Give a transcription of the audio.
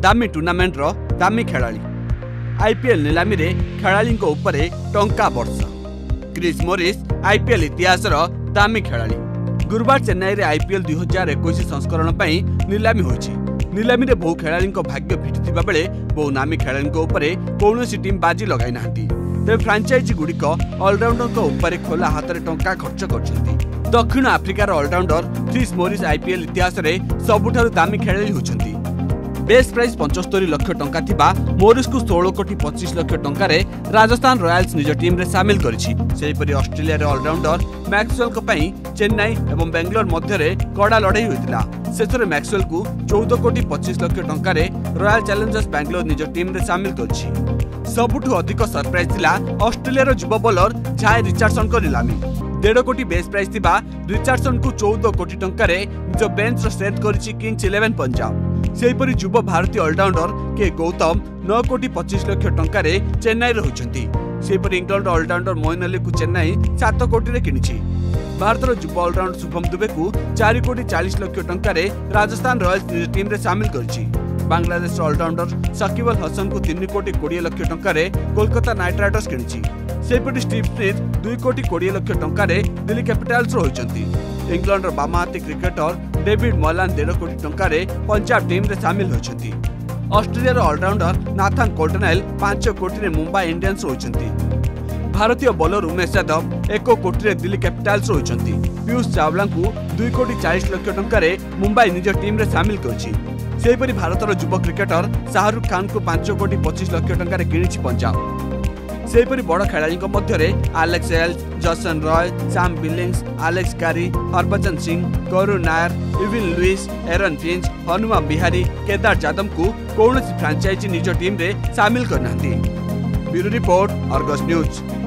दामी टूर्नामेंट रो दामी खेलाड़ी आईपीएल नीलामी रे खेलाड़ी उपरे टंका वर्ष क्रिस मोरिस आईपीएल इतिहास रो दामी खेलाड़ी गुरुवार चेन्नई रे आईपीएल 2021 संस्करण पई नीलामी होईछि। नीलामी रे बहु खेलाड़ी भाग्य फिटिथिबा बेले बहु नामी खेलाड़ी उपरे कौनसी टीम बाजी लगाई नाहंती। तेज फ्रांचाइजी गुड़िक अलराउंडर उपरे खोला हाथ में टंका खर्च कर दक्षिण आफ्रिकार अलराउंडर क्रिस मोरिस आईपीएल इतिहास रे सबुठारु दामी खेलाड़ी होछंती। बेस प्राइस 75 लाख टंका थिबा मोरिस को 16 कोटी 25 लाख टंका रे राजस्थान रॉयल्स निज टीम रे शामिल करिछि। सेहिपरि ऑस्ट्रेलिया रे अलराउंडर मैक्सवेल को पई चेन्नई एवं बेंगलोर मध्य रे कड़ा लड़ाई होइतिला। शेषरे मैक्सवेल को 14 कोटी 25 लाख टंका रे रॉयल चैलेंजर्स बेंगलोर निज टीम रे शामिल करिछि। सबुठु अधिक सरप्राइज थिला ऑस्ट्रेलिया रो युवा बॉलर झाय रिचर्डसन को नीलामी। 1.5 कोटी बेस प्राइस थिबा रिचर्डसन को 14 कोटी टंका रे निज बेंच रो सेट करिछि किंग्स 11 पंजाब। सेहिपरि युवा भारतीय अलराउंडर के गौतम 9 कोटी 25 लाख टंका रे चेन्नई रे होइछंती। सेहिपरि इंग्लैंड अलराउंडर मोइन अली को चेन्नई 7 कोटी रे किनिछि। भारत रो युवा अलराउंडर शुभम दुबे को 4 कोटी 40 लाख टंका रे राजस्थान रॉयल्स निज टीम रे शामिल करिछि। बांग्लादेश अलराउंडर शकीब अल हसन को 3 कोटी 20 लाख टंका रे कोलकाता नाइट राइडर्स किनिछि। सेहिपरि स्टीव स्मिथ 2 कोटी 20 लाख टंका रे दिल्ली कैपिटल्स रो होइछंती। इंग्लैंड रो बामहाती क्रिकेटर डेविड मलान 1.5 कोटी टंका रे पंजाब टीम रे शामिल होइछंती। ऑस्ट्रेलिया रो अलराउंडर नाथन कोल्टनेल 5 कोटी रे मुंबई इंडियंस होइछंती। भारतीय बॉलर उमेश यादव 1 कोटी रे दिल्ली कैपिटल्स होइछंती। पीयूष चावला को 2 कोटी 40 लाख टंका रे मुंबई निज टीम रे शामिल करछि। सेहिपरि भारतर युवा क्रिकेटर शाहरुख खान को 5 कोटी 25 लाख टंका रे किनिछि पंजाब। सेहिपरि बड़ खेलाड़ी मध्य Alex Hales, Jason Roy, Sam Billings, Alex Carey, Harbhajan Singh, Karun Nair, Evin Lewis, Aaron Finch, Hanuma Vihari, Kedar Jadhav को कौन फ्रांचाइजी निज टीम रे शामिल करनांती। Bureau report, Argus news.